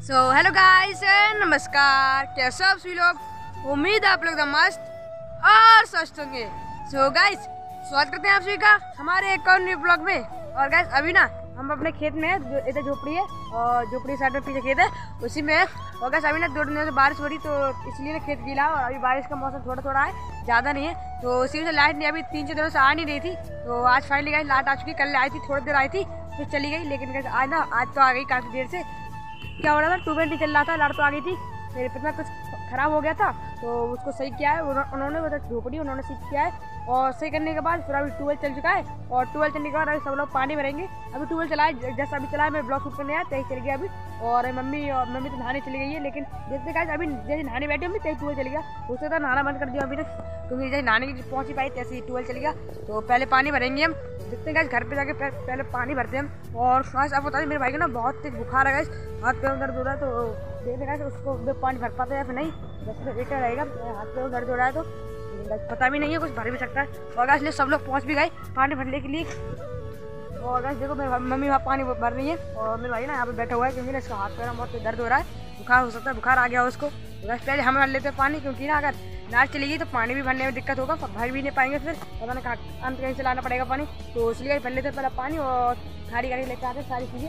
Hello guys, नमस्कार। कैसे हो आप सभी लोग? उम्मीद है आप लोग एकदम मस्त और स्वस्थ होंगे। गाइस, स्वागत करते हैं आप सभी का हमारे एक और न्यू ब्लॉग में। और गाइस, अभी ना हम अपने खेत में हैं, इधर झोपड़ी है और झोपड़ी साइड में पीछे खेत है, उसी में। और गाइस, अभी ना 2 दिनों से बारिश हो रही, तो इसलिए ना खेत गीला और अभी बारिश का मौसम थोड़ा थोड़ा है, ज़्यादा नहीं है। तो इसी वजह से लाइट नहीं, अभी 3-4 दिनों से आ नहीं रही थी। तो आज फाइनली गाइस लाइट आ चुकी। कल आई थी, थोड़ी देर आई थी, फिर चली गई। लेकिन गाइस आज तो आ गई काफ़ी देर से। क्या हो रहा था, ट्यूबवेल नहीं चल रहा था, लाइट तो आ गई थी। मेरे पिता कुछ खराब हो गया था, तो उसको सही किया है उन्होंने, मतलब झोपड़ी उन्होंने सही किया है। और सही करने के बाद फिर अभी ट्यूबवेल चल चुका है। और ट्यूबवेल चलने के बाद अभी सब लोग पानी भरेंगे। अभी ट्यूबवेल चला है, जैसा अभी चला है, मैं ब्लॉग शूट करने आया, तय चल गया अभी। और मम्मी तो नहाने चली गई है। लेकिन देखते गाइस, अभी जैसे नहाने बैठे हम तय ट्यूबवेल चल गया। उससे तो नहाना बंद कर दिया अभी तक, क्योंकि जैसे नहाने की पहुँच ही पाई तैसे ही ट्यूबवेल चल गया। तो पहले पानी भरेंगे हम, देखते हैं गाइस, घर पे जाके पहले पानी भरते हैं हम। और गाइस आप बताइए, मेरे भाई को ना बहुत तेज बुखार है गाइस, हाथ पैर दर्द हो रहा है। तो देखते गाइस उसको पानी भर पाते हैं या फिर नहीं, जैसे वेटर रहेगा। हाथ पैर दर्द हो रहा है तो पता भी नहीं है, कुछ भर भी सकता है। और गाइस सब लोग पहुंच भी गए पानी भरने के लिए। और गाइस देखो, मेरी मम्मी वहाँ पानी भर रही है और मेरे भाई ना यहाँ पे बैठा हुआ है, क्योंकि ना इसका हाथ पैर में बहुत दर्द हो रहा है, बुखार हो सकता है, बुखार आ गया उसको। तो गाइस पहले हम भर लेते हैं पानी, क्योंकि ना अगर लाइट चली गई तो पानी भी भरने में दिक्कत होगा, भर भी नहीं पाएंगे, फिर पता नहीं अंत कहीं से लाना पड़ेगा पानी। तो इसलिए भर लेते हैं पहले पानी और खाड़ी गाड़ी लेकर आते हैं सारी चीज़ें।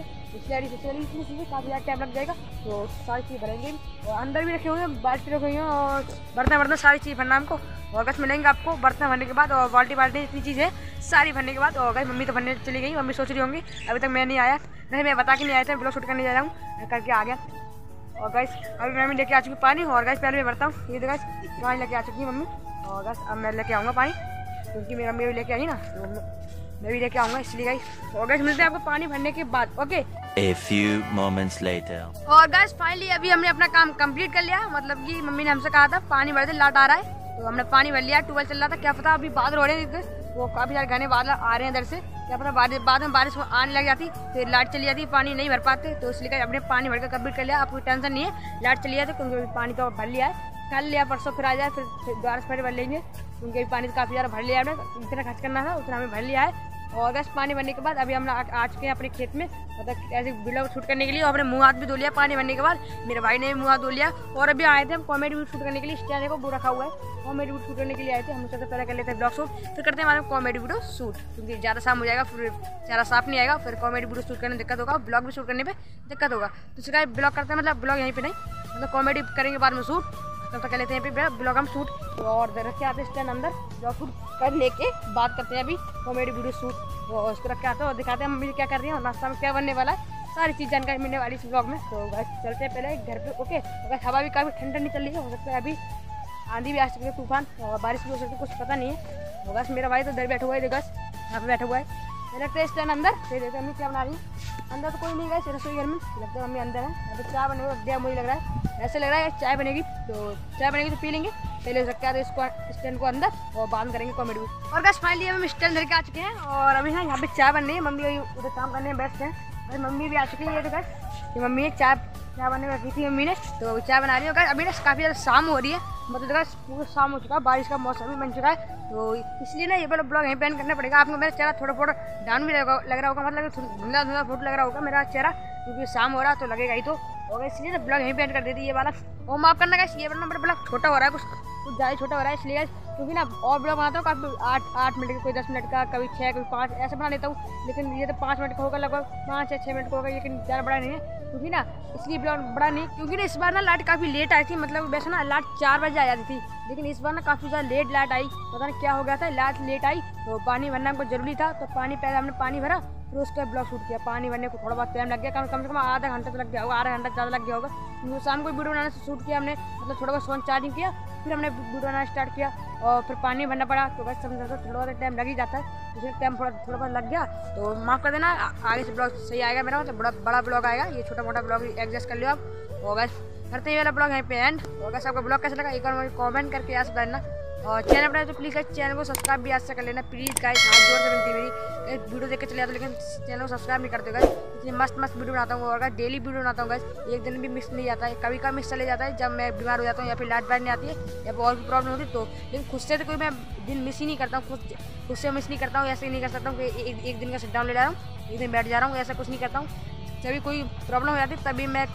इतनी चीज़ें काफ़ी ज़्यादा टाइम लग जाएगा, तो सारी चीज़ भरेंगे। और अंदर भी रखे हुए हैं, बाल्टी रखी हुई हैं और बर्तन सारी चीज़ भरना हमको। और गाइस मिलेंगे आपको बर्तन भरने के बाद, और बाल्टी इतनी चीज़ें सारी भरने के बाद। और गाइस मम्मी तो भरने चली गई, मम्मी सोच रही होंगी अभी तक मैं नहीं आया। नहीं, मैं बता के नहीं आया था, ब्लॉग शूट करने जा रहा हूँ, करके आ गया। और गाइस अभी मम्मी लेके आ चुकी पानी। और गाइस पहले मैं भरता हूँ, ये तो गाइस पानी लेके आ चुकी है मम्मी। और गाइस अब मैं लेके आऊँगा पानी, क्योंकि मेरी मम्मी भी लेके आई ना, तो मैं भी लेके आऊँगा, इसलिए गाइस। और गाइस मिलते हैं आपको पानी भरने के बाद, okay. A few moments later. और गाइस फाइनली अभी हमने अपना काम कंप्लीट कर लिया। मतलब कि मम्मी ने हमसे कहा था पानी भर दे, लाइट आ रहा है, तो हमने पानी भर लिया। ट्यूबवेल चल रहा था, क्या पता अभी बादल हो रहे हैं, वो काफ़ी सारे घने बादल आ रहे हैं इधर से, क्या पता बाद में बारिश आने लग जाती, फिर लाइट चली जाती, पानी नहीं भर पाते। तो इसलिए हमने पानी भर कर कंप्लीट कर लिया। आपको टेंशन नहीं है, लाइट चली जाती, क्योंकि पानी तो भर लिया है। कल लिया, परसों फिर आ जाए, फिर दोबारा से भर लेंगे, क्योंकि अभी पानी तो काफ़ी ज़्यादा भर लिया है हमने, जितना खर्च करना था उतना हमें भर लिया है। और गैस पानी भरने के बाद अभी हम आ चुके हैं अपने खेत में, मतलब ऐसे वीडियो शूट करने के लिए। और अपने मुँह हाथ भी धो लिया पानी भरने के बाद, मेरे भाई ने मुँह हाथ धो लिया। और अभी आए थे हम कॉमेडी वीडियो शूट करने के लिए, स्टैंड को वो रखा हुआ है, कॉमेडी वीडियो शूट करने के लिए आए थे हम। सबसे पहले कर लेते हैं ब्लॉग शूट, फिर करते हैं हमारे कॉमेडी वीडियो शूट, क्योंकि ज़्यादा शाम हो जाएगा, फिर ज़्यादा साफ नहीं आएगा, फिर कॉमेडी वीडियो शूट करने में दिक्कत होगा, ब्लॉग भी शूट करने में दिक्कत होगा। तो इसका ब्लॉग करते हैं, मतलब ब्लॉग यहीं पे नहीं, मतलब कॉमेडी करेंगे बाद में शूट, तब तक कर लेते हैं यहाँ पे ब्लॉग हम शूट। और रख के आते हैं स्टैंड अंदर, ब्लॉग शूट कर लेके बात करते हैं अभी कॉमेडी वीडियो शूट। और उसको रख के आते हैं और दिखाते हैं मम्मी क्या कर रही है और नाश्ता में क्या बनने वाला है, सारी चीज़ जानकारी मिलने वाली इस ब्लॉग में। तो बस चलते हैं पहले घर पे, ओके। अगर हवा भी काफ़ी ठंडी नहीं चल रही है, हो सकता है अभी आंधी भी आ सकती है, तूफान और बारिश भी हो सकती है, कुछ पता नहीं है। तो बस मेरा भाई तो इधर बैठा हुआ है, बस यहाँ पे बैठा हुआ है। लगता है स्टैंड अंदर, फिर देखते हैं मम्मी क्या बना रही है। अंदर तो कोई नहीं गया रसोई घर में, लगता है मम्मी अंदर है। यहाँ पे चाय बनेगी, मुझे लग रहा है, ऐसे लग रहा है चाय बनेगी। तो चाय बनेगी तो पी लेंगे, पहले रख के इसको स्टैंड को अंदर और बांध करेंगे कॉमेडी। और बस फाइनली हम स्टैंड धर के आ चुके हैं। और अभी ना यहाँ पे चाय बन रही है, मम्मी उधर काम करने में व्यस्त हैं। भाई मम्मी भी आ चुकी है, ये देखा कि मम्मी ने चाय बनने रखी थी मम्मी ने, तो चाय बना रही है। अभी ना काफ़ी ज़्यादा शाम हो रही है, मतलब देखा पूरा शाम हो चुका है, बारिश का मौसम भी बन चुका है। तो इसलिए ना ये वाला ब्लॉग यहीं पे एंड करना पड़ेगा। आपको मेरा चेहरा थोड़ा डाउन भी लग रहा होगा, मतलब धुंधला फोटो लग रहा होगा मेरा चेहरा, क्योंकि शाम हो रहा तो लगेगा ही। तो होगा इसलिए ना ब्लॉग यहीं पे एंड कर देती है ये वाला। और माफ करना गाइस, ये वाला ब्लॉग छोटा हो रहा है, कुछ ज़्यादा छोटा हो रहा है इसलिए, क्योंकि ना और ब्लॉग बनाता हूँ काफ़ी 8 मिनट का, कोई 10 मिनट का, कभी 6, कभी 5 ऐसे बना लेता हूँ। लेकिन ये तो 5 मिनट का होगा, लगभग 5 या 6 मिनट का होगा, लेकिन ज़्यादा बड़ा नहीं है, क्योंकि ना इसलिए ब्लॉग बड़ा नहीं, क्योंकि ना इस बार ना लाइट काफ़ी लेट आई थी। मतलब वैसे ना लाइट 4 बजे आ जाती थी, लेकिन इस बार ना काफ़ी ज़्यादा लेट लाइट आई, पता नहीं क्या हो गया था, लाइट लेट आई। तो पानी भरना हमको जरूरी था, तो पानी पहले हमने पानी भरा, फिर उसका ब्लॉग शूट किया। पानी भरने को थोड़ा बहुत टाइम लग गया, कम से कम आधा घंटा तो लग गया होगा, आधा घंटा ज़्यादा लग गया होगा, क्योंकि शाम को वीडियो बनाने से शूट किया हमने, मतलब थोड़ा बहुत फोन चार्जिंग किया, फिर हमने वीडियो बनाना स्टार्ट किया और फिर पानी भरना पड़ा। तो बस समझ थोड़ा बहुत टाइम लग ही जाता है, इसलिए टाइम थोड़ा बहुत लग गया। तो माफ़ कर देना, आगे से ब्लॉग सही आएगा मेरा, मतलब बड़ा ब्लॉग आएगा, ये छोटा मोटा ब्लॉग एडजस्ट कर लियो आप। और बस करते हैं वाला ब्लॉग यहीं पे एंड। और बस आपका ब्लॉग कैसा लगा एक बार मुझे कमेंट करके याद बताना। और चैनल बनाए तो प्लीज़ गाइस चैनल को सब्सक्राइब भी आज से कर लेना प्लीज़ गाइस, हाथ जोड़ से विनती मेरी। वीडियो देख के चले जाते लेकिन चैनल को सब्सक्राइब नहीं करते गाइस, इसलिए मस्त वीडियो बनाता हूँ। और डेली वीडियो बनाता हूँ गाइस, एक दिन भी मिस नहीं जाता है, कभी कभी मिस चले जाता है जब मैं बीमार हो जाता हूँ या फिर लाइट नहीं आती है या फिर और भी प्रॉब्लम होती है। तो लेकिन खुद से तो कोई मैं दिन मिस ही नहीं करता हूँ, खुद से मिस नहीं करता हूँ। ऐसे ही नहीं कर सकता हूँ कि एक दिन का शट डाउन ले जा रहा हूँ, एक दिन बैठ जा रहा हूँ, ऐसा कुछ नहीं करता हूँ। जब भी कोई प्रॉब्लम हो जाती है तभी मैं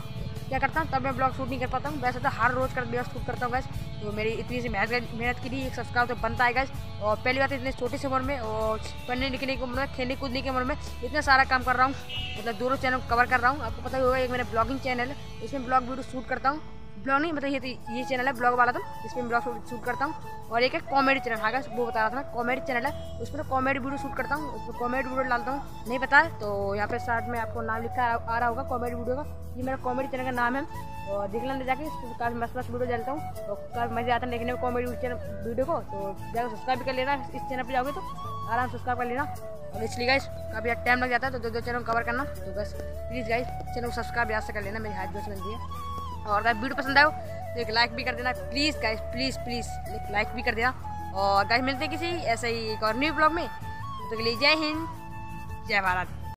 क्या करता हूँ तब मैं ब्लॉग शूट नहीं कर पाता हूँ। वैसे तो हर रोज़ ब्लॉग शूट करता हूँ गैस। तो मेरी इतनी सी मेहनत के लिए एक सब्सक्राइब तो बनता है गैस। और पहली बात इतने छोटी सी उम्र में और पढ़ने लिखने की उम्र में, खेलने कूदने की उम्र में इतना सारा काम कर रहा हूँ, मतलब दोनों चैनल कवर कर रहा हूँ। आपको पता ही होगा एक मेरा ब्लॉगिंग चैनल है, इसमें ब्लॉग वीडियो शूट करता हूँ। ब्लॉग नहीं मतलब ये चैनल है ब्लॉग वाला, तो इसमें ब्लॉग शूट करता हूँ। और एक है कॉमेडी चैनल, हाँ वो बता रहा था मैं, कॉमेडी चैनल है, उसमें तो कॉमेडी वीडियो शूट करता हूँ, उसमें कॉमेडी वीडियो डालता हूँ। नहीं पता है तो यहाँ पे साथ में आपको नाम लिखा आ रहा होगा कॉमेडी वीडियो का, ये मेरा कॉमेडी चैनल का नाम है। और देख लेना जाके, काफ़ी मस्त वीडियो डालता हूँ और काफ़ी मज़ा आता है देखने में कॉमेडी वीडियो को। तो जाकर सब्सक्राइब भी कर लेना, इस चैनल पर जाओगे तो आराम से सब्सक्राइब कर लेना। और इसलिए गाइस काफ़ी टाइम लग जाता है तो दो चैनल कवर करना, तो बस प्लीज़ गाइस चैनल को सब्सक्राइब याद से कर लेना, मेरी हाथ जोश बनती है। और अगर वीडियो पसंद आए तो एक लाइक भी कर देना प्लीज़ गाइस, प्लीज़ लाइक भी कर देना। और गाइस मिलते हैं किसी ऐसे ही एक और न्यू ब्लॉग में, तो के लिए जय हिंद जय भारत।